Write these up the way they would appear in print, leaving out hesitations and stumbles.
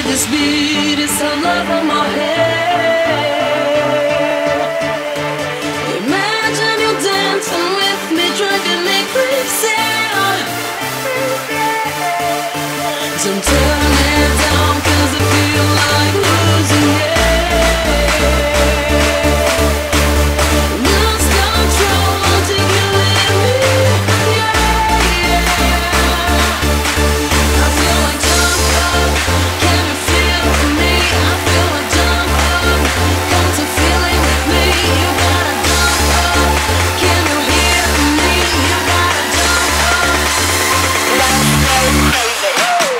This beat is the love of my head. Imagine you dancing with me, driving me crazy. Don't turn it down, 'cause I feel like losing it. Lose control, I'll take you with me. I feel like jump up, can you feel me? I feel like jump up, come to feel it with me. You gotta jump up, can you hear me? You gotta jump up, let's go crazy.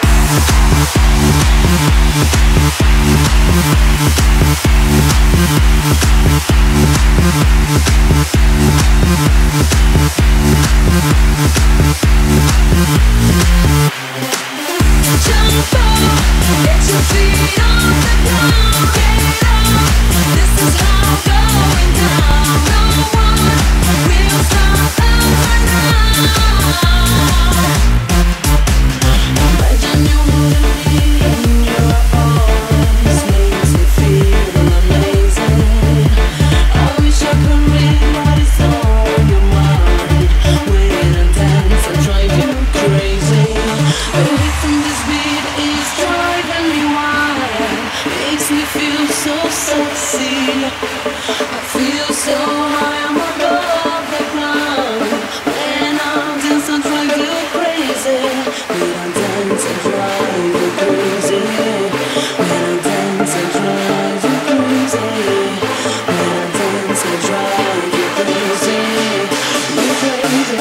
Jump up, get your feet on the ground, get up. This is how I'm going down. No one will stop us now. Imagine you holding me in your arms, makes me feel amazing. I wish I could read what is on your mind. Wait and dance and drive you crazy. The rhythm this beat is driving me wild. Makes me feel so sexy. I feel so high, I'm above the ground. When I dance and drive you crazy. When I dance and drive you crazy. When I dance and drive you crazy. When I dance and drive you crazy. You crazy.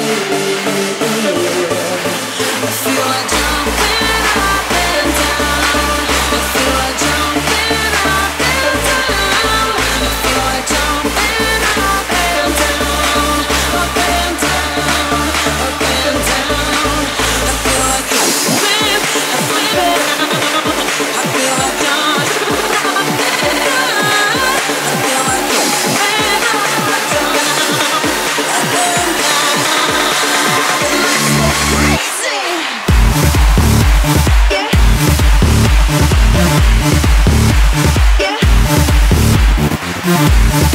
I feel like jumping up and down. I feel like jumping up and down. I feel like jumping up and down. Up and down, up and down. I feel like jumping up and down. I feel like jumping up and down. I feel like jumping up and down. Up and down. Let's go crazy. Yeah.